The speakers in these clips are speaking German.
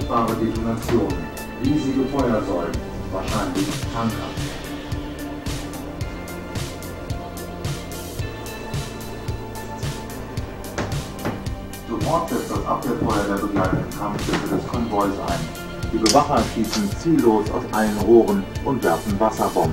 furchtbare Detonationen, riesige Feuersäulen, wahrscheinlich Tanker. Sofort setzt das Abwehrfeuer der begleitenden Kampfschiffe des Konvois ein. Die Bewacher schießen ziellos aus allen Rohren und werfen Wasserbomben.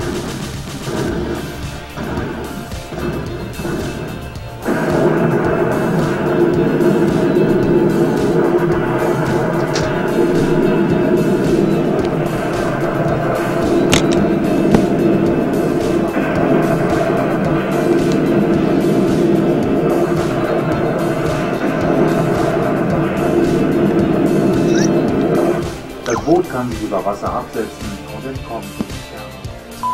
Das Boot kann sich über Wasser absetzen und entkommt dem Inferno.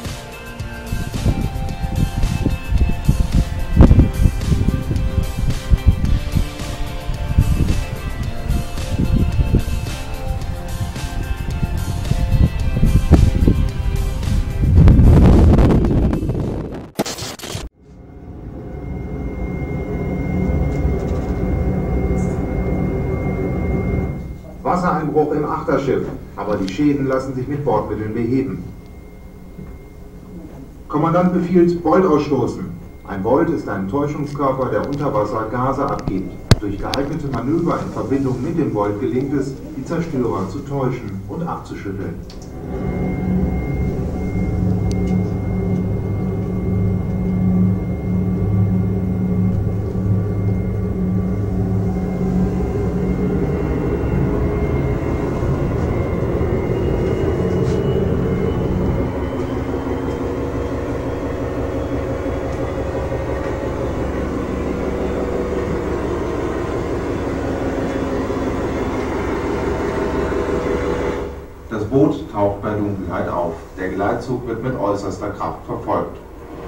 Wassereinbruch im Achterschiff, aber die Schäden lassen sich mit Bordmitteln beheben. Kommandant befiehlt, Volt ausstoßen. Ein Volt ist ein Täuschungskörper, der unter Wasser Gase abgibt. Durch geeignete Manöver in Verbindung mit dem Volt gelingt es, die Zerstörer zu täuschen und abzuschütteln. Das Boot taucht bei Dunkelheit auf. Der Geleitzug wird mit äußerster Kraft verfolgt.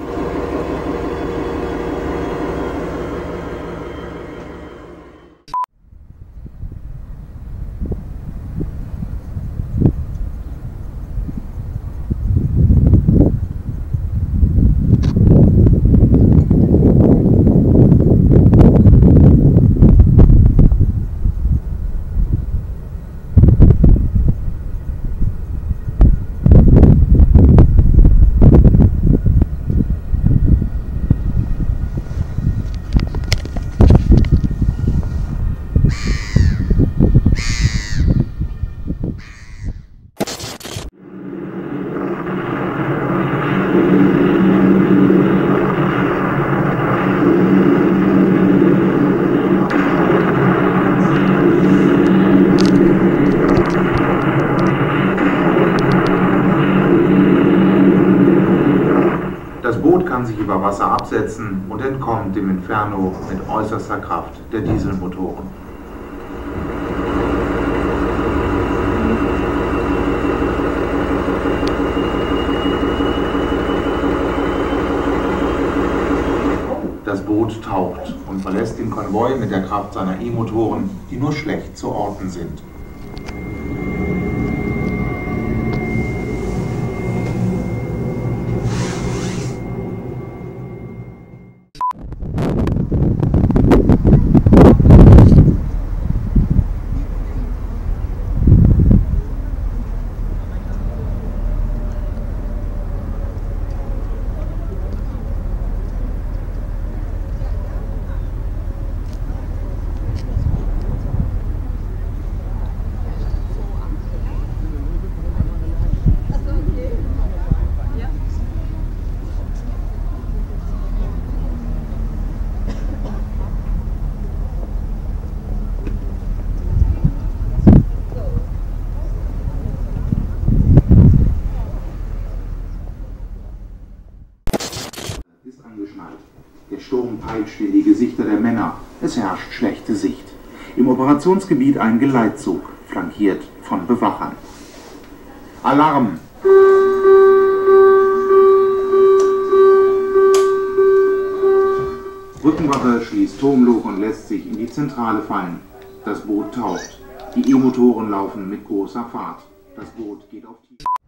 Das Boot kann sich über Wasser absetzen und entkommt dem Inferno mit äußerster Kraft der Dieselmotoren. Das Boot taucht und verlässt den Konvoi mit der Kraft seiner E-Motoren, die nur schlecht zu orten sind. Ist angeschnallt. Der Sturm peitscht in die Gesichter der Männer. Es herrscht schlechte Sicht. Im Operationsgebiet ein Geleitzug, flankiert von Bewachern. Alarm! Brückenwache schließt Turmloch und lässt sich in die Zentrale fallen. Das Boot taucht. Die E-Motoren laufen mit großer Fahrt. Das Boot geht auf Tief.